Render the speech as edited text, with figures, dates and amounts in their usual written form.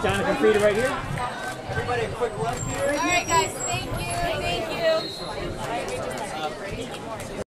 Jonathan Freida right here. Everybody a quick left here. All right, guys.